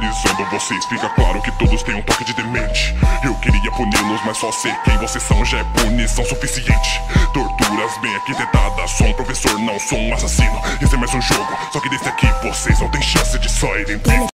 analisando vocês, fica claro que todos têm um toque de demente. Eu queria puni-los, mas só sei quem vocês são já é punição suficiente. Torturas bem arquitetadas, sou um professor, não sou um assassino. Esse é mais um jogo, só que desse aqui vocês não têm chance de saírem bem.